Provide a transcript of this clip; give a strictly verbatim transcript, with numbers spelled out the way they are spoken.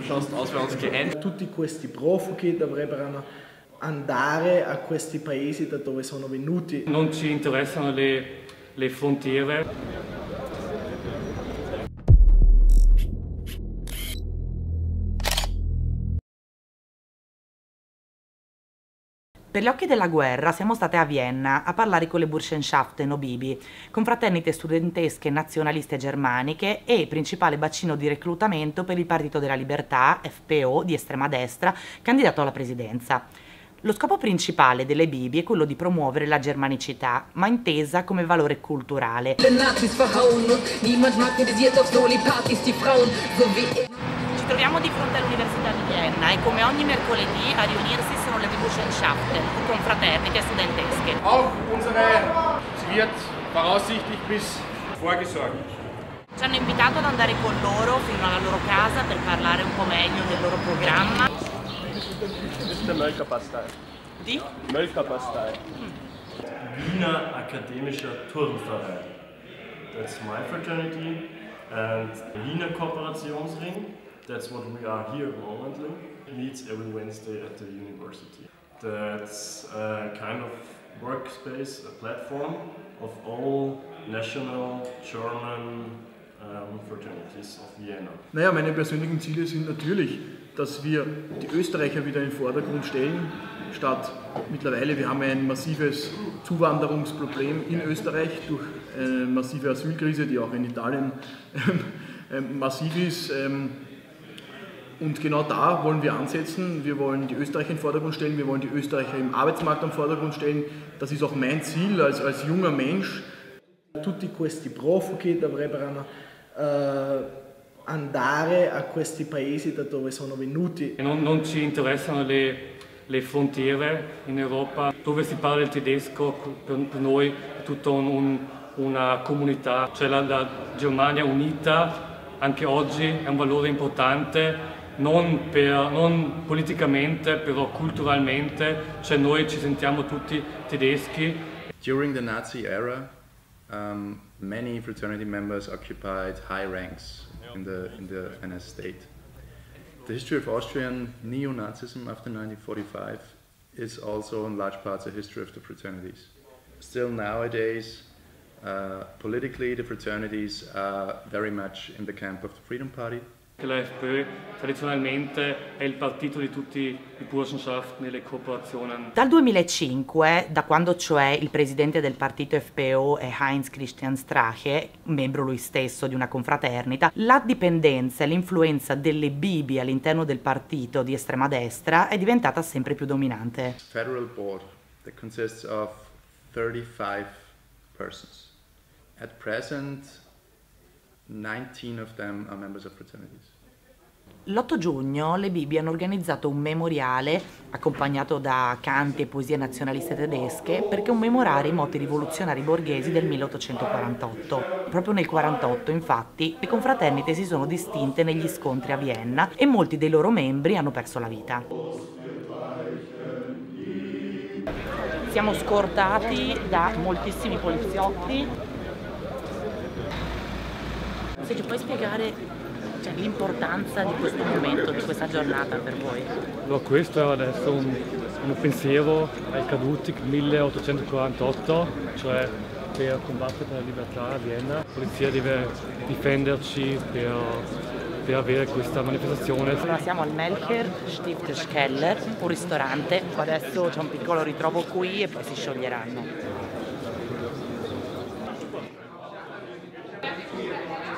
schaust aus wie uns geeint. Tutti questi profughi dovrebbero andare a questi paesi da dove sono venuti. Non ci interessano le, le frontiere. Per gli occhi della guerra siamo state a Vienna a parlare con le Burschenschaften o Bibi, confraternite studentesche nazionaliste germaniche e principale bacino di reclutamento per il Partito della Libertà, F P O, di estrema destra, candidato alla presidenza. Lo scopo principale delle Bibi è quello di promuovere la germanicità, ma intesa come valore culturale. Ci troviamo di fronte all'Università di Vienna e come ogni mercoledì a riunirsi sono le Burschenschaften, confraternite studentesche. Auch unsere, sie wird voraussichtlich bis vorgesorgt. Ci hanno invitato ad andare con loro fino alla loro casa per parlare un po' meglio del loro programma. Das ist der Mölkerpastei. Di? Mölkerpastei. Mm. Wiener Akademischer Turnverein. That's my fraternity. And Wiener Kooperationsring. That's what we are here momently. It meets every Wednesday at the university. That's a kind of workspace, a platform of all national German um, fraternities of Vienna. Naja, meine persönlichen Ziele sind natürlich, dass wir die Österreicher wieder in den Vordergrund stellen, statt mittlerweile, wir haben ein massives Zuwanderungsproblem in Österreich durch eine massive Asylkrise, die auch in Italien äh, massiv ist. Ähm, Und genau da wollen wir ansetzen. Wir wollen die Österreicher in den Vordergrund stellen, wir wollen die Österreicher im Arbeitsmarkt im Vordergrund stellen. Das ist auch mein Ziel als, als junger Mensch. Tutti questi profughi dovrebbero uh, andare a questi paesi da dove sono venuti. Non, non ci interessano le, le frontiere in Europa. Dove si parla il tedesco per, per noi è tutta un, un, una comunità. Cioè la, la Germania unita anche oggi è un valore importante. Non, per, non politicamente, però culturalmente, cioè noi ci sentiamo tutti tedeschi. During the Nazi era, um, many fraternity members occupied high ranks in the, in the N S state. The history of Austrian neo-Nazism after nineteen forty-five is also in large parts a history of the fraternities. Still nowadays, uh, politically the fraternities are very much in the camp of the Freedom Party. La F P Ö tradizionalmente è il partito di tutti i Burschenschaften e le cooperazioni. Dal duemilacinque, da quando cioè il presidente del partito F P O è Heinz Christian Strache, membro lui stesso di una confraternita, la dipendenza e l'influenza delle Bibi all'interno del partito di estrema destra è diventata sempre più dominante. Federal board that consists of thirty-five persons. At present, nineteen of them are members of fraternities. L'otto giugno le Bibi hanno organizzato un memoriale accompagnato da canti e poesie nazionaliste tedesche per commemorare i moti rivoluzionari borghesi del milleottocentoquarantotto. Proprio nel quarantotto, infatti, le confraternite si sono distinte negli scontri a Vienna e molti dei loro membri hanno perso la vita. Siamo scortati da moltissimi poliziotti. Se ci puoi spiegare cioè, l'importanza di questo momento, di questa giornata per voi? Allora, questo è adesso un, un pensiero ai caduti del milleottocentoquarantotto, cioè per combattere per la libertà a Vienna. La polizia deve difenderci per, per avere questa manifestazione. Allora, siamo al Melcher Stifterkeller, un ristorante. Adesso c'è un piccolo ritrovo qui e poi si scioglieranno.